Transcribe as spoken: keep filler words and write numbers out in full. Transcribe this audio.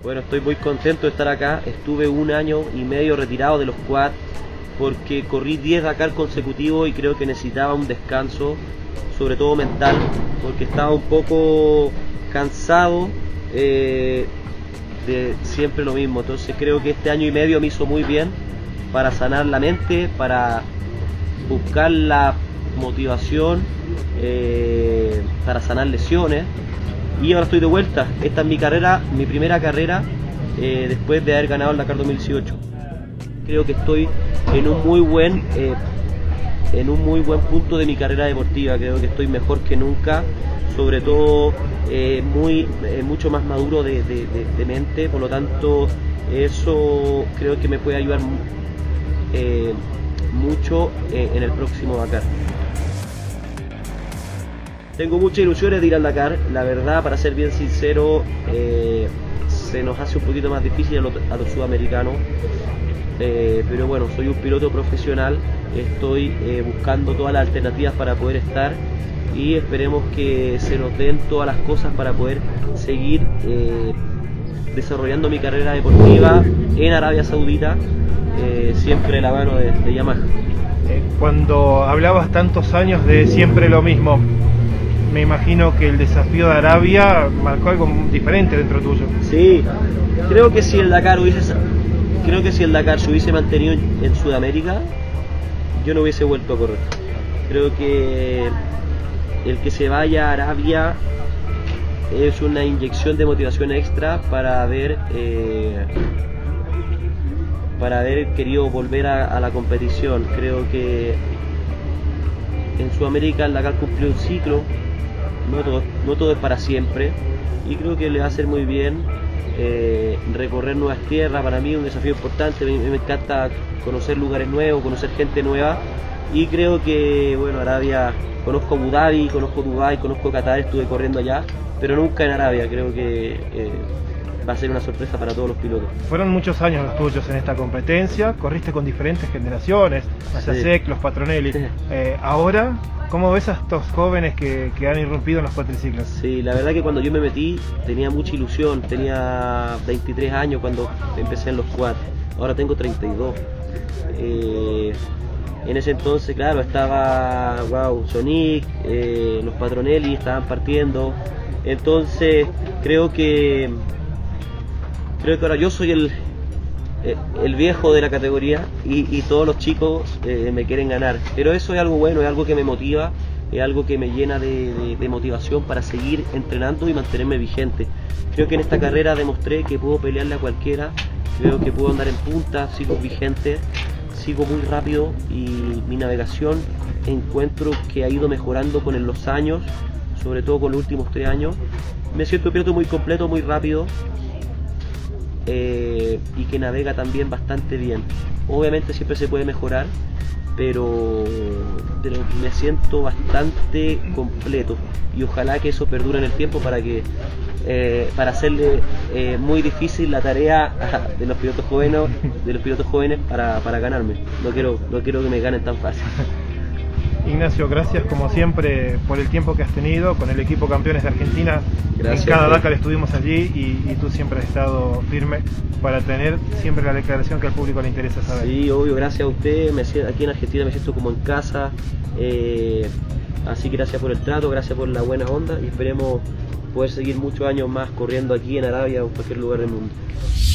Bueno, estoy muy contento de estar acá. Estuve un año y medio retirado de los quad porque corrí diez Dakar consecutivos y creo que necesitaba un descanso, sobre todo mental, porque estaba un poco cansado eh, de siempre lo mismo. Entonces creo que este año y medio me hizo muy bien para sanar la mente, para buscar la motivación, eh, para sanar lesiones, y ahora estoy de vuelta. Esta es mi carrera, mi primera carrera eh, después de haber ganado el Dakar dos mil dieciocho. Creo que estoy en un muy buen eh, en un muy buen punto de mi carrera deportiva. Creo que estoy mejor que nunca, sobre todo eh, muy eh, mucho más maduro de, de, de, de mente. Por lo tanto, eso creo que me puede ayudar eh, mucho eh, en el próximo Dakar. Tengo muchas ilusiones de ir al Dakar. La verdad, para ser bien sincero, eh, se nos hace un poquito más difícil a los, a los sudamericanos, eh, pero bueno, soy un piloto profesional, estoy eh, buscando todas las alternativas para poder estar, y esperemos que se nos den todas las cosas para poder seguir eh, desarrollando mi carrera deportiva en Arabia Saudita, eh, siempre de la mano de, de Yamaha. Cuando hablabas tantos años de siempre lo mismo, me imagino que el desafío de Arabia marcó algo diferente dentro tuyo. Sí, creo que si el Dakar hubiese, creo que si el Dakar se hubiese mantenido en, en Sudamérica, yo no hubiese vuelto a correr. Creo que el que se vaya a Arabia es una inyección de motivación extra para haber eh, para haber querido volver a, a la competición. Creo que en Sudamérica el Dakar cumplió un ciclo. No todo, no todo es para siempre, y creo que le va a hacer muy bien eh, recorrer nuevas tierras. Para mí es un desafío importante. Me, me encanta conocer lugares nuevos, conocer gente nueva, y creo que, bueno, Arabia, conozco Abu Dhabi, conozco Dubái, conozco Qatar, estuve corriendo allá, pero nunca en Arabia. Creo que eh, va a ser una sorpresa para todos los pilotos. Fueron muchos años los tuyos en esta competencia, corriste con diferentes generaciones, Masasek, sí, los Patronelli. Sí. Eh, ahora, ¿cómo ves a estos jóvenes que, que han irrumpido en los cuatriciclos? Sí, la verdad que cuando yo me metí tenía mucha ilusión. Tenía veintitrés años cuando empecé en los quad, ahora tengo treinta y dos. Eh, en ese entonces, claro, estaba wow, Sonic, eh, los Patronelli estaban partiendo. Entonces creo que creo que ahora yo soy el el viejo de la categoría, y, y todos los chicos eh, me quieren ganar, pero eso es algo bueno, es algo que me motiva, es algo que me llena de, de, de motivación para seguir entrenando y mantenerme vigente. Creo que en esta carrera demostré que puedo pelearle a cualquiera, creo que puedo andar en punta, sigo vigente, sigo muy rápido, y mi navegación encuentro que ha ido mejorando con los años, sobre todo con los últimos tres años. Me siento un piloto muy completo, muy rápido, Eh, y que navega también bastante bien. Obviamente siempre se puede mejorar, pero, pero me siento bastante completo, y ojalá que eso perdure en el tiempo para que eh, para hacerle eh, muy difícil la tarea de los pilotos jóvenes de los pilotos jóvenes para, para ganarme. No quiero, no quiero que me ganen tan fácil. Ignacio, gracias como siempre por el tiempo que has tenido con el equipo Campeones de Argentina. Gracias, en cada sí. Dakar estuvimos allí, y, y tú siempre has estado firme para tener siempre la declaración que al público le interesa saber. Sí, obvio, gracias a usted. Me, aquí en Argentina me siento como en casa, eh, así que gracias por el trato, gracias por la buena onda, y esperemos poder seguir muchos años más corriendo aquí en Arabia o en cualquier lugar del mundo.